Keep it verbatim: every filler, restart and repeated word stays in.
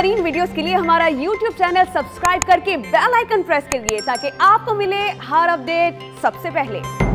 तरीन वीडियोस के लिए हमारा यूट्यूब चैनल सब्सक्राइब करके बेल आइकन प्रेस करिए ताकि आपको मिले हर अपडेट सबसे पहले।